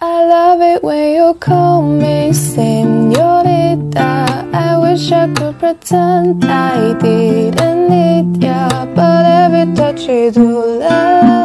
I love it when you call me señorita. I wish I could pretend I didn't need ya, but every touch you do, la la.